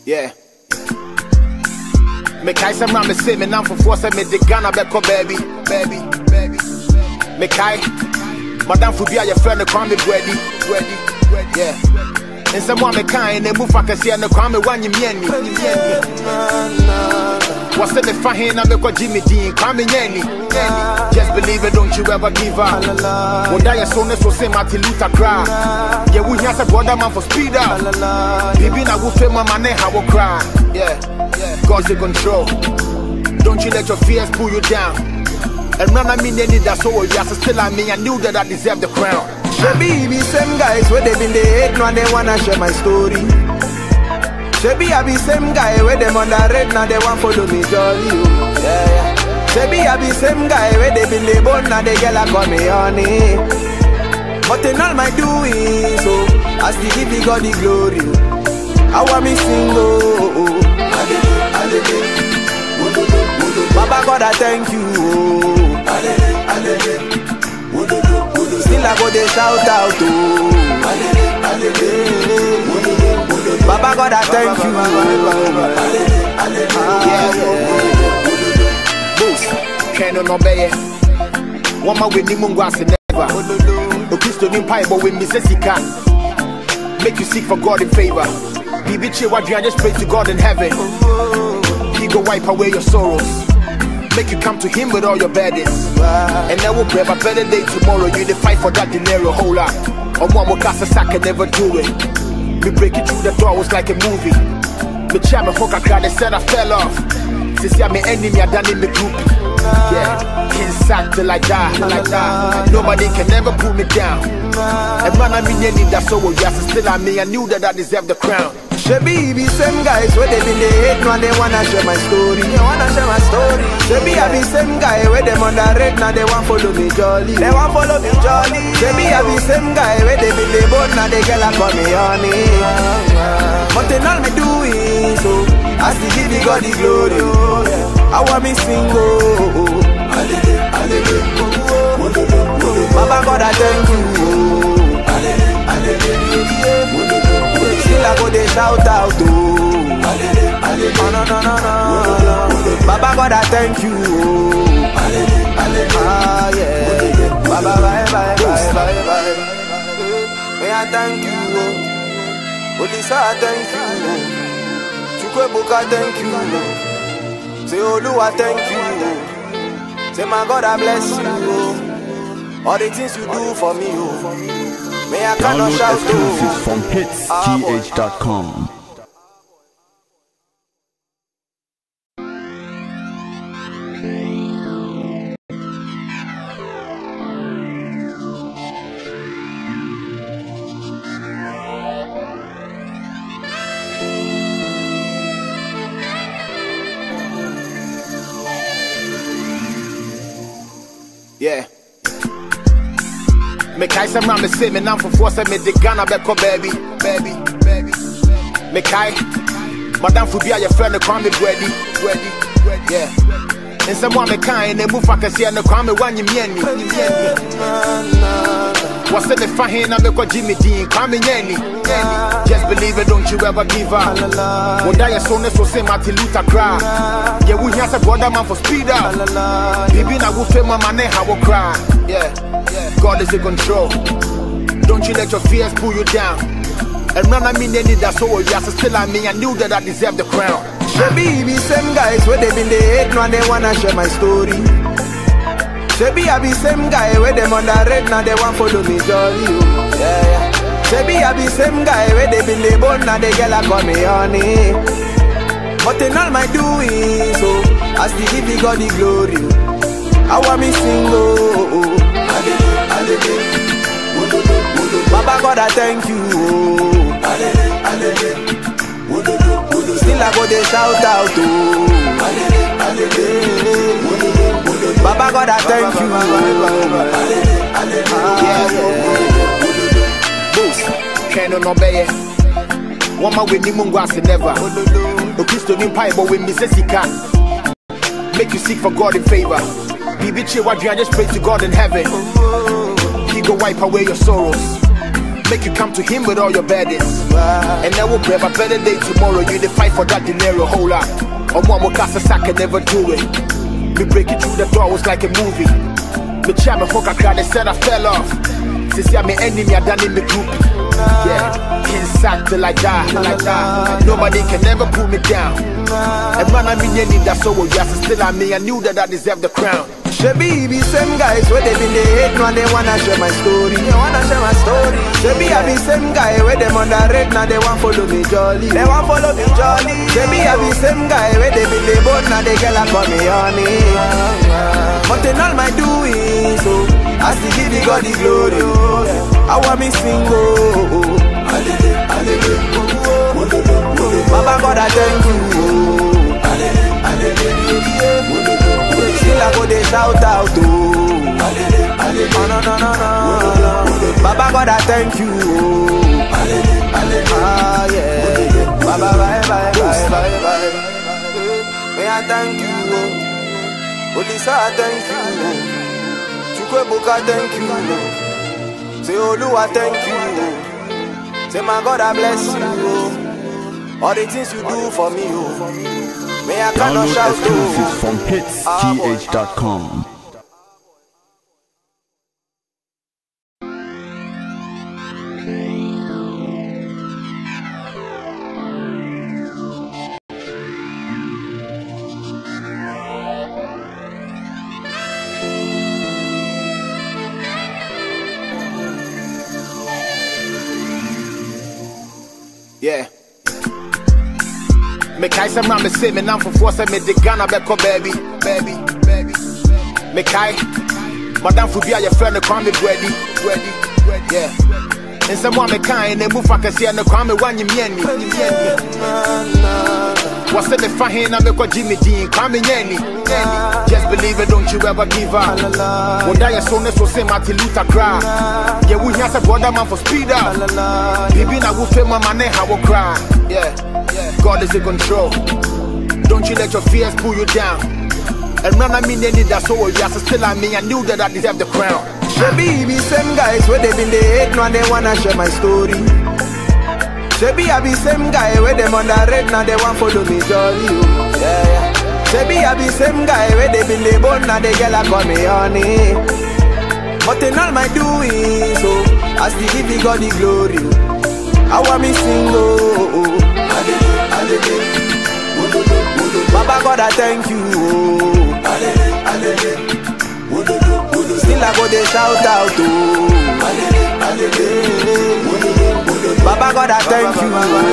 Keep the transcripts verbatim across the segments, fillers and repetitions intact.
Yeah. Me kai some ram me say me now for force me the Ghana beko baby, baby, baby. Me kai, Madame Fubia your friend the crime me ready, ready, ready. Yeah. And someone me kind and move I see and the crime me one you me. What's the fine and make Jimmy Dean come in any. Just believe it, don't you ever give up. One day your son is so same Martin Luther cry. Yeah, we have a brother man for speed up. Baby, I will feel my money, I will cry. Yeah, yeah. God's in control. Don't you let your fears pull you down. And run I mean any that's all yes, still I mean I knew that I deserve the crown. Shebi be same guys where they been the hate now they wanna share my story. Shebi I be same guy where them underrate now they want follow me jolly. Oh. Yeah, yeah. Shebi I be same guy where they been the bone now they girl call me honey. But in all my doing so I still give you God the glory. I want me sing oh. Baba God I thank you oh. Still I go they shout out oh. Baba God I thank you Boost, can't no obey. One more with Nimungu as never. No Christo in pie but with Mississika. Make you seek for God in favor. Be bitchy what you just pray to God in heaven. He go wipe away your sorrows. Make you come to him with all your burdens. And then we'll grab a better day tomorrow. You the fight for that dinero, hold up. Or one more gas I can never do it. Me break it through the door was like a movie. Me chat me hook I cried, they said I fell off. Since I'm my enemy, I done in the group. Yeah, can't sack till I die, like that. Nobody can ever pull me down. And man, I mean, any that's so yes, still I mean, I knew that I deserve the crown. Shebi be same guys where they been the hate now they wanna share my story. They wanna share my story. Shebi I be same guy where them underrate now they want follow me jolly. They want follow me jolly. Shebi I be same guy where they been the bone now they girl call me honey. But in all me doing so I still give you God the glory. I want me sing oh. Baba God I thank you. Still I go they shout out oh. Oh no no no no. Baba God I thank you oh. Ah yeah. Baba bye bye bye bye bye. May I thank you oh. Olisa I thank you oh. Chukwebuka thank you oh. Say Oluwa thank you oh. Say my God I bless you oh. All the things you do for me oh. May I cannot shout exclusives from hits g h dot com. Yeah. Me kai some ram me say me now for force me the Ghana beko baby, baby, baby. Me kai, Madame Fubia your friend the crime me ready, ready, ready. Yeah. And someone me kind and move I can see and the crime me one you me. What's the fine and make Jimmy Dean come in any. Just believe it, don't you ever give up. One day your son is so same Martin Luther cry. Yeah, we have a brother man for speed up. Baby, I will feel my money, I will cry. Yeah, God is in control. Don't you let your fears pull you down. And run I mean any that's all yes, still I mean I knew that I deserve the crown. Shebi be same guys where they been the hate now they wanna share my story. Shebi I be same guy where them underrate now they want follow me jolly oh. Yeah, yeah. Shebi I be same guy where they been the bone now they girl call me honey. But in all my doing so I still give you God the glory. I want me sing oh. Baba God I thank you oh. Still I go they shout out oh. Baba God I thank you yeah. Boost, can't no obey. One more with Nimungu as never. No Christo in pie but with Mississika. Make you seek for God in favor. Be bitchy what you just pray to God in heaven. He go wipe away your sorrows. Make you come to him with all your burdens. And then we'll grab a better day tomorrow. You the fight for that dinero, hold up. Or one cast a sack and never do it. Me break it through the door was like a movie. Me cham and fuck a crowd, they said I fell off. Since I'm my enemy, I done in me groupie. Yeah, can't sack till I die, till I die. Nobody can never pull me down. And man, I mean, any that's so yes, still I mean, I knew that I deserved the crown. Shebi be same guys where they been they hate now they wanna share my story. They wanna share my story. Shebi I be same guy where them underrate now they want follow me jolly. They want follow me jolly. Shebi I be same guy where they been they both now they girl call me honey. But in all my doing so I still give the God the glory. I want me sing oh. Baba God I thank you. Still I go they shout out to oh, no, no, no, no. Baba God I thank you oh. Ah, yeah. Baba bye bye bye bye bye. May I thank you oh. Olisa I thank you oh. Chukwebuka thank you oh. Say Oluwa thank you oh. Say my God I bless you oh. All the things you do for me oh. May I cannot shout exclusives from hits t h dot com. Yeah. Me kai some man me say me now for force me the Ghana beko baby, baby, baby. Me kai, madam fu bia your friend the call me ready, ready, ready. Yeah. And someone me kai and move I can see and call me one you me. What's the fine na me ko Jimmy Dean, call me Yenny. Just believe it, don't you ever give up. One day your son so say Martin Luther cry. Yeah, we hear some brother man for speed up. Baby na will feel my man how will cry. Yeah. God is in control. Don't you let your fears pull you down. And run I mean they need that so yes, still I mean I knew that I deserve the crown. Shebi be same guys where they been they hate now they wanna share my story. Shebi I be same guy where them underrate now they want follow me jolly oh. Yeah, yeah. Shebi I be same guy where they been they born now they girl call me honey. But in all my doing so I still give the God the glory. I want me sing oh. Baba God I thank you oh. Still I go they shout out oh. Baba God I thank you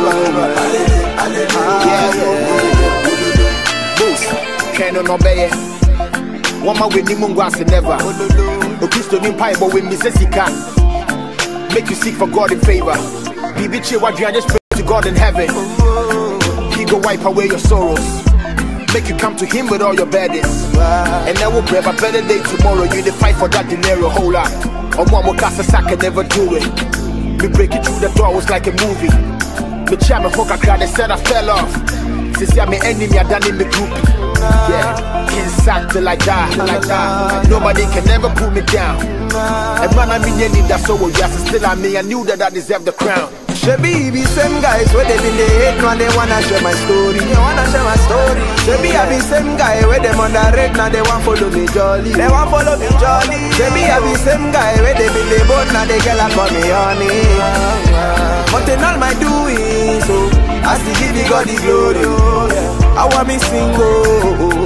oh. Yeah, yeah. Boost, can't no obey. One man with Nimungu as never. No Christo nim pie but with me Sika. Make you seek for God in favor. Bibi che what you just pray to God in heaven. He go wipe away your sorrows. Make you come to him with all your burdens. And then we'll grab a better day tomorrow. You the fight for that dinero, hold up. Or one will cast a sack and never do it. Me break it through the door was like a movie. Me cham and fuck a crowd, they said I fell off. Since I'm my enemy, I done in me groupie. Yeah, can't sack till I die, till I die. Nobody can never pull me down. And man, I mean any that's so yes, still I mean I knew that I deserved the crown. Shebi be same guys where they been they hate now they wanna share my story. They wanna share my story. Shebi I be same guy where them underrate now they want follow me jolly. They want follow me jolly. Shebi I be same guy where they been they both now they girl call me honey. But in all my doing so I still give the God the glory. I want me sing oh.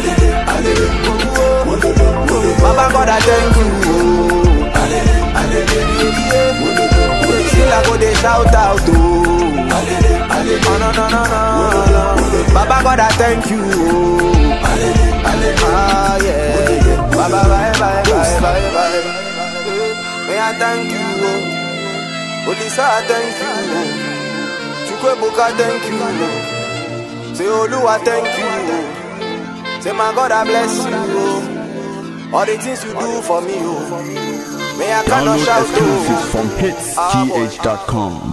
Baba God I thank you oh. Still I go they shout out to oh. No, no, no, no. Baba God I thank you oh. Ah, yeah. Baba bye bye bye bye bye. May I thank you oh. Olisa I thank you oh. Chukwebuka thank you oh. Say Oluwa thank you oh. Say my God I bless you oh. All the things you do for me oh. May I cannot shout to exclusives from hits t h dot com.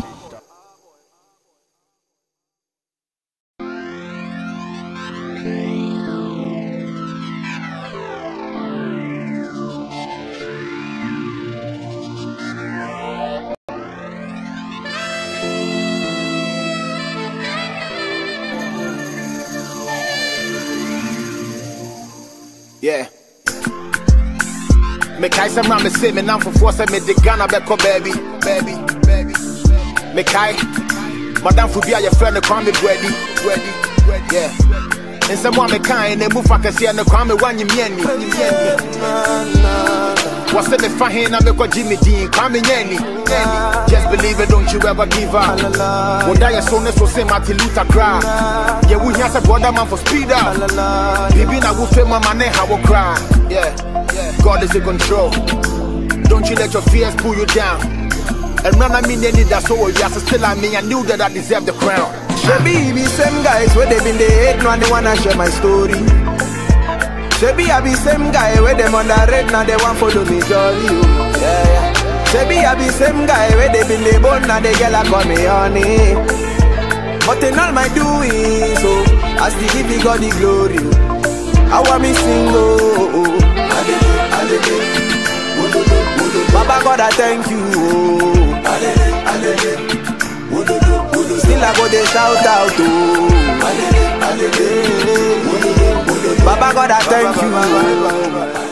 Yeah. Me kai some ram me say me now for force me the Ghana beko baby, baby, baby. Me kai, Madame Fubia your friend call me ready, ready, ready. Yeah. And someone me kind and move I can see and call me one you mean me. What's the fine I make Jimmy Dean call me Yenny. Just believe it, don't you ever give up. When die as soon as we say Martin Luther cry. Yeah, we hear some brother man for speed up. Baby, I will feel my man and I will cry. Yeah, God is in control. Don't you let your fears pull you down. And run I mean they need that soul. Yes, still I mean I knew that I deserve the crown. Shebi be same guys where they been they hate, now they wanna share my story. Shebi I be same guy where them underrate, now they want follow me jolly. Oh. Yeah, yeah. Shebi I be same guy where they been they born, now they girl a call me honey. But in all my doing, so I still give you God the glory. I want me sing, oh, oh. Baba God I thank you, oh. Still I go they shout out, oh. Baba God I thank you, oh.